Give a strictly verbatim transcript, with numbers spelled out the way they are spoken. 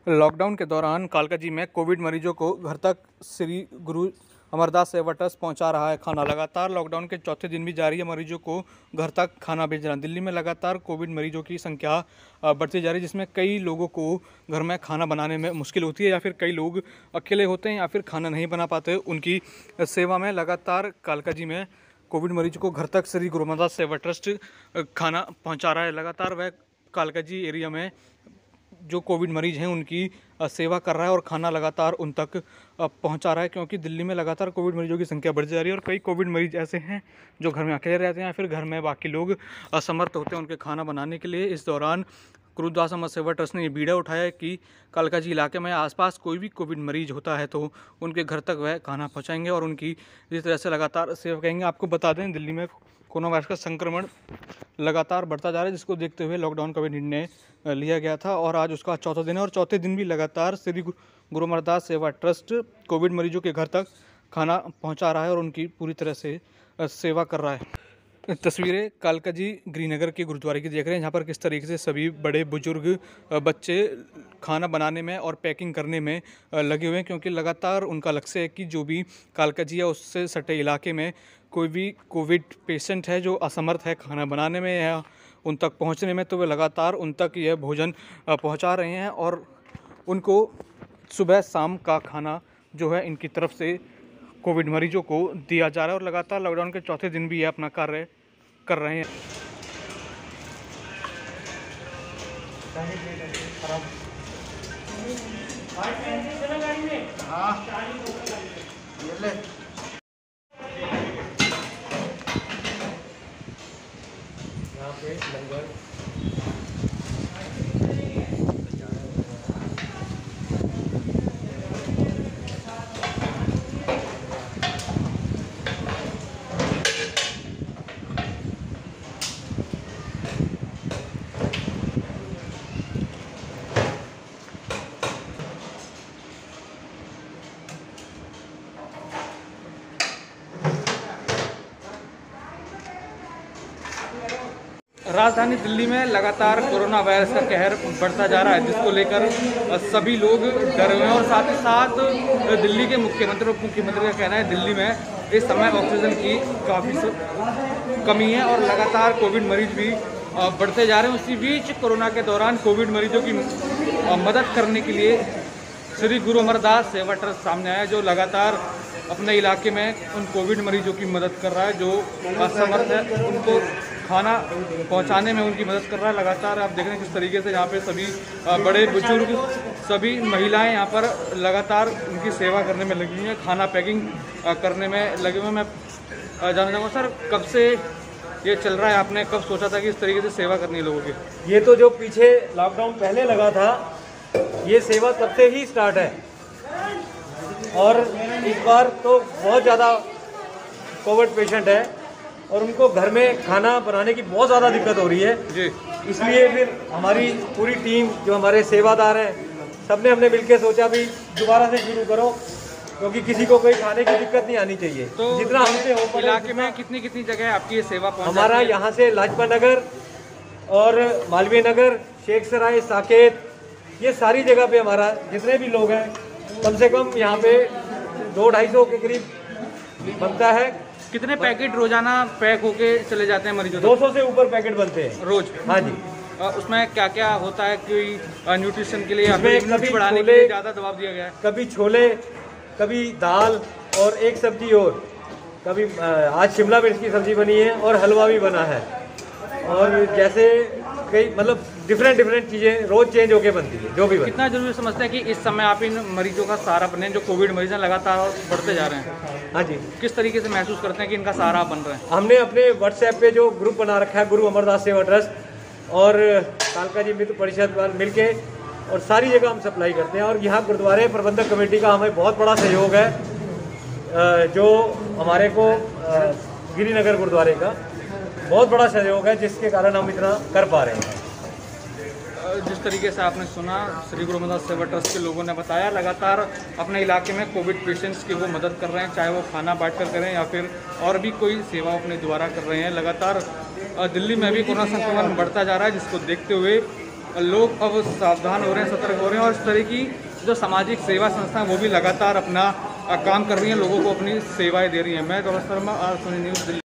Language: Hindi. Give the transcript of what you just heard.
लॉकडाउन के दौरान कालका जी में कोविड मरीजों को घर तक श्री गुरु अमरदास सेवा ट्रस्ट पहुंचा रहा है खाना। लगातार लॉकडाउन के चौथे दिन भी जारी है मरीजों को घर तक खाना भेजना। दिल्ली में लगातार कोविड मरीजों की संख्या बढ़ती जा रही है, जिसमें कई लोगों को घर में खाना बनाने में मुश्किल होती है या फिर कई लोग अकेले होते हैं या फिर खाना नहीं बना पाते। उनकी सेवा में लगातार कालका जी में कोविड मरीजों को घर तक श्री गुरु अमरदास सेवा ट्रस्ट खाना पहुँचा रहा है। लगातार वह कालका जी एरिया में जो कोविड मरीज हैं उनकी सेवा कर रहा है और खाना लगातार उन तक पहुंचा रहा है, क्योंकि दिल्ली में लगातार कोविड मरीजों की संख्या बढ़ जा रही है और कई कोविड मरीज ऐसे हैं जो घर में अकेले रहते हैं या फिर घर में बाकी लोग असमर्थ होते हैं उनके खाना बनाने के लिए। इस दौरान गुरुदास अमर सेवा ट्रस्ट ने ये बीड़ा उठाया कि कालका जी इलाके में आसपास कोई भी कोविड मरीज होता है तो उनके घर तक वह खाना पहुँचाएँगे और उनकी इस तरह से लगातार सेवा करेंगे। आपको बता दें, दिल्ली में कोरोना वायरस का संक्रमण लगातार बढ़ता जा रहा है, जिसको देखते हुए लॉकडाउन का भी निर्णय लिया गया था और आज उसका चौथा दिन है और चौथे दिन भी लगातार श्री गुरु अमरदास सेवा ट्रस्ट कोविड मरीजों के घर तक खाना पहुंचा रहा है और उनकी पूरी तरह से सेवा कर रहा है। तस्वीरें कालका जी गृहनगर के गुरुद्वारे की देख रहे हैं, जहाँ पर किस तरीके से सभी बड़े बुजुर्ग बच्चे खाना बनाने में और पैकिंग करने में लगे हुए हैं, क्योंकि लगातार उनका लक्ष्य है कि जो भी कालका जी है उससे सटे इलाके में कोई भी कोविड पेशेंट है जो असमर्थ है खाना बनाने में या उन तक पहुंचने में, तो वे लगातार उन तक यह भोजन पहुंचा रहे हैं और उनको सुबह शाम का खाना जो है इनकी तरफ से कोविड मरीजों को दिया जा रहा है और लगातार लॉकडाउन के चौथे दिन भी ये अपना कार्य कर रहे हैं। यहाँ पे लंगर राजधानी दिल्ली में लगातार कोरोना वायरस का कहर बढ़ता जा रहा है, जिसको लेकर सभी लोग डरे हुए हैं और साथ ही साथ दिल्ली के मुख्यमंत्री और मुख्यमंत्री का कहना है दिल्ली में इस समय ऑक्सीजन की काफ़ी कमी है और लगातार कोविड मरीज भी बढ़ते जा रहे हैं। उसी बीच कोरोना के दौरान कोविड मरीजों की मदद करने के लिए श्री गुरु अमरदास सेवा ट्रस्ट सामने आया, जो लगातार अपने इलाके में उन कोविड मरीजों की मदद कर रहा है जो असमर्थ है, उनको खाना पहुंचाने में उनकी मदद कर रहा है। लगातार आप देख रहे हैं किस तरीके से यहाँ पे सभी बड़े बुजुर्ग सभी महिलाएं यहाँ पर लगातार उनकी सेवा करने में लगी हुई हैं, खाना पैकिंग करने में लगे हुए हैं। मैं जानना चाहूँगा सर, कब से ये चल रहा है, आपने कब सोचा था कि इस तरीके से सेवा करनी है लोगों की? ये तो जो पीछे लॉकडाउन पहले लगा था, ये सेवा तब से ही स्टार्ट है और इस बार तो बहुत ज़्यादा कोविड पेशेंट है और उनको घर में खाना बनाने की बहुत ज़्यादा दिक्कत हो रही है जी। इसलिए फिर हमारी पूरी टीम जो हमारे सेवादार हैं सबने हमने मिलकर सोचा भी दोबारा से शुरू करो, क्योंकि किसी को कोई खाने की दिक्कत नहीं आनी चाहिए। तो जितना हमसे हो पाए इलाके में कितनी कितनी जगह आपकी ये सेवा पहुंच हमारा यहाँ से लाजपत नगर और मालवीय नगर, शेख सराय, साकेत, ये सारी जगह पे हमारा जितने भी लोग हैं कम से कम यहाँ पे दो ढाई सौ के करीब बनता है। कितने पैकेट रोजाना पैक होके चले जाते हैं मरीजों? दो सौ से ऊपर पैकेट बनते हैं रोज। हाँ जी। उसमें क्या क्या होता है? कोई न्यूट्रिशन के लिए या फिर इम्यूनिटी बढ़ाने के लिए ज़्यादा दबाव दिया गया है? कभी छोले, कभी दाल और एक सब्जी और कभी आज शिमला मिर्च की सब्जी बनी है और हलवा भी बना है और जैसे कई मतलब डिफरेंट डिफरेंट चीज़ें रोज चेंज होके बनती है जो भी बनती है। कितना जरूरी समझते हैं कि इस समय आप इन मरीजों का सहारा बने, जो कोविड मरीज हैं लगातार बढ़ते जा रहे हैं? हाँ जी। किस तरीके से महसूस करते हैं कि इनका सहारा बन रहे हैं? हमने अपने व्हाट्सएप पे जो ग्रुप बना रखा है गुरु अमरदास सेवा ट्रस्ट और कालका जी मित्र परिषद पर मिलके और सारी जगह हम सप्लाई करते हैं और यहाँ गुरुद्वारे प्रबंधक कमेटी का हमें बहुत बड़ा सहयोग है, जो हमारे को गिरिनगर गुरुद्वारे का बहुत बड़ा सहयोग है, जिसके कारण हम इतना कर पा रहे हैं। जिस तरीके से आपने सुना, श्री गुरु अमरदास सेवा ट्रस्ट के लोगों ने बताया लगातार अपने इलाके में कोविड पेशेंट्स की वो मदद कर रहे हैं, चाहे वो खाना बांट कर करें या फिर और भी कोई सेवा अपने द्वारा कर रहे हैं। लगातार दिल्ली में भी कोरोना संक्रमण बढ़ता जा रहा है, जिसको देखते हुए लोग अब सावधान हो रहे हैं, सतर्क हो रहे हैं और इस तरह की जो सामाजिक सेवा संस्थाएं वो भी लगातार अपना काम कर रही हैं, लोगों को अपनी सेवाएं दे रही हैं। मैं Gaurav Sharma, R Sony news, Delhi.